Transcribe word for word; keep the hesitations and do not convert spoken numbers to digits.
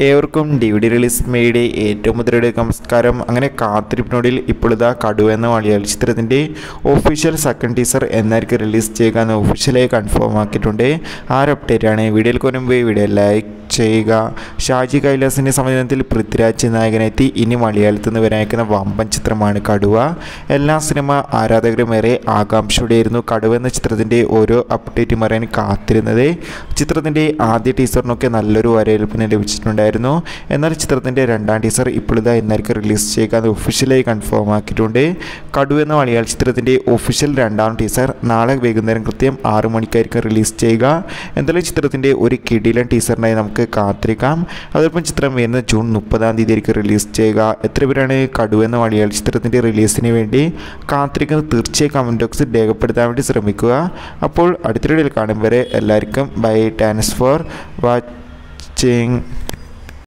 ഏവർക്കും D V D release മേയുടെ ഏറ്റവും മുതലയുടെ നമസ്കാരം. അങ്ങനെ കാത്തിരിപ്പിനോടിൽ ഇപ്പോഴിതാ കടുവ എന്ന മലയാള ചിത്രത്തിൻ്റെ ഒഫീഷ്യൽ സെക്കൻഡ് ടീസർ എന്നായിരിക്കും റിലീസ് ചെയ്യുക എന്ന് ഒഫീഷ്യലായി കൺഫേം ആക്കിയിട്ടുണ്ട്. ആ ഒരു അപ്ഡേറ്റാണ് വീഡിയോയിൽ കൊണ്ടുപോയി വീഡിയോ ലൈക്ക് ചെയ്യുക. ഷാജി കൈലാസിൻ്റെ സംവിധാനത്തിൽ പൃഥ്വിരാജ് നായകനെത്തി ഇനി മലയാളത്തിൽ നിന്ന് വരാനിരിക്കുന്ന വമ്പൻ ചിത്രമാണ് കടുവ. എല്ലാ സിനിമ ആരാധകരുമേറെ ആകാംക്ഷയോടെയായിരുന്നു കടുവ എന്ന ചിത്രത്തിൻ്റെ ഓരോ അപ്ഡേറ്റും അറിയാൻ കാത്തിരുന്നത്. ചിത്രത്തിൻ്റെ ആദ്യ ടീസറിനൊക്കെ നല്ലൊരു വരവേൽപ്പിന് ലഭിച്ചിട്ടുണ്ടായിരുന്നു. എന്നാൽ ചിത്രത്തിൻ്റെ രണ്ടാം ടീസർ ഇപ്പോഴിതാ എന്നായിരിക്കും റിലീസ് ചെയ്യുക എന്ന് ഒഫീഷ്യലായി കൺഫേം ആക്കിയിട്ടുണ്ട്. കടുവ എന്ന മലയാള ചിത്രത്തിൻ്റെ ഒഫീഷ്യൽ രണ്ടാം ടീസർ നാളെ വൈകുന്നേരം കൃത്യം ആറ് മണിക്കായിരിക്കും റിലീസ് ചെയ്യുക. എന്തായാലും ചിത്രത്തിൻ്റെ ഒരു കിടിലൻ ടീസറിനായി നമുക്ക് കാത്തിരിക്കാം. അതോടൊപ്പം ചിത്രം വരുന്ന ജൂൺ മുപ്പതാം തീയതി ആയിരിക്കും റിലീസ് ചെയ്യുക. എത്ര പേരാണ് കടുവ എന്ന മലയാള ചിത്രത്തിൻ്റെ റിലീസിന് വേണ്ടി കാത്തിരിക്കുന്നത് തീർച്ചയായും കമൻറ്റ് ബോക്സിൽ രേഖപ്പെടുത്താൻ വേണ്ടി ശ്രമിക്കുക. അപ്പോൾ അടുത്ത വീഡിയോയിൽ കാണും വരെ എല്ലാവർക്കും ബൈ. Thanks for watching.